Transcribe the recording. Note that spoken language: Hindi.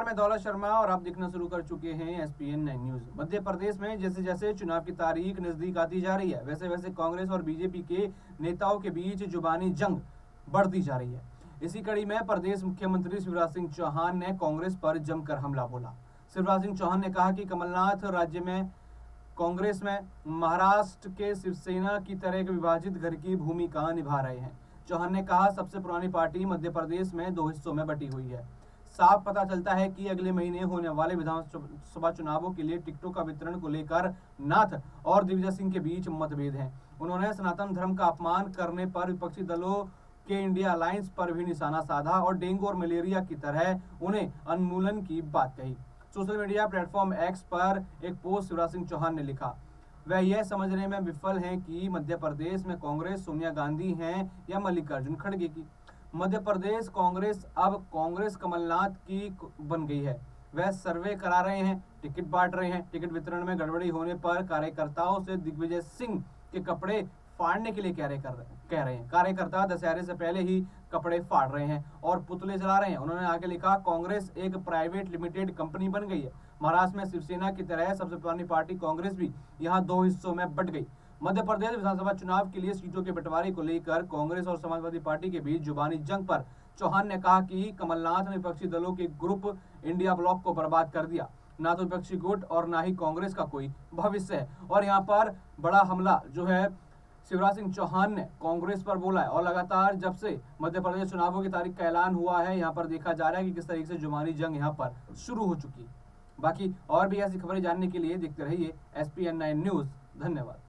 मैं दौलत शर्मा और आप देखना शुरू कर चुके हैं एसपीएन 9 न्यूज। मध्य प्रदेश में जैसे जैसे चुनाव की तारीख नजदीक आती जा रही है, वैसे वैसे कांग्रेस और बीजेपी के नेताओं के बीच जुबानी जंग बढ़ती जा रही है। इसी कड़ी में प्रदेश मुख्यमंत्री शिवराज सिंह चौहान ने कांग्रेस पर जमकर हमला बोला। शिवराज सिंह चौहान ने कहा कि कमलनाथ राज्य में कांग्रेस में महाराष्ट्र के शिवसेना की तरह के विभाजित घर की भूमिका निभा रहे हैं। चौहान ने कहा, सबसे पुरानी पार्टी मध्य प्रदेश में 2 हिस्सों में बटी हुई है। साफ पता चलता है कि अगले महीने होने वाले विधानसभा चुनावों के लिए टिकटों का वितरण को लेकर नाथ और दिग्विजय सिंह के बीच मतभेद हैं। उन्होंने सनातन धर्म का अपमान करने पर विपक्षी दलों के इंडिया अलायंस पर भी निशाना साधा और डेंगू और मलेरिया की तरह उन्हें उन्मूलन की बात कही। सोशल मीडिया प्लेटफॉर्म एक्स पर एक पोस्ट शिवराज सिंह चौहान ने लिखा, वह यह समझने में विफल हैं कि मध्य प्रदेश में कांग्रेस सोनिया गांधी हैं या मल्लिकार्जुन खड़गे की। मध्य प्रदेश कांग्रेस अब कांग्रेस कमलनाथ की बन गई है। वह सर्वे करा रहे हैं, टिकट बांट रहे हैं। टिकट वितरण में गड़बड़ी होने पर कार्यकर्ताओं से दिग्विजय सिंह के कपड़े फाड़ने के लिए कह रहे हैं। कार्यकर्ता दशहरे से पहले ही कपड़े फाड़ रहे हैं और पुतले जला रहे हैं। उन्होंने आगे लिखा, कांग्रेस एक प्राइवेट लिमिटेड कंपनी बन गई है। महाराष्ट्र में शिवसेना की तरह सबसे पुरानी पार्टी कांग्रेस भी यहाँ 2 हिस्सों में बट गई। मध्य प्रदेश विधानसभा चुनाव के लिए सीटों के बंटवारे को लेकर कांग्रेस और समाजवादी पार्टी के बीच जुबानी जंग पर चौहान ने कहा कि कमलनाथ ने विपक्षी दलों के ग्रुप इंडिया ब्लॉक को बर्बाद कर दिया। ना तो विपक्षी गुट और ना ही कांग्रेस का कोई भविष्य है। और यहाँ पर बड़ा हमला जो है शिवराज सिंह चौहान ने कांग्रेस पर बोला है। और लगातार जब से मध्य प्रदेश चुनावों की तारीख का ऐलान हुआ है, यहाँ पर देखा जा रहा है कि किस तरीके से जुबानी जंग यहाँ पर शुरू हो चुकी है। बाकी और भी ऐसी खबरें जानने के लिए देखते रहिए एसपीएन 9 न्यूज। धन्यवाद।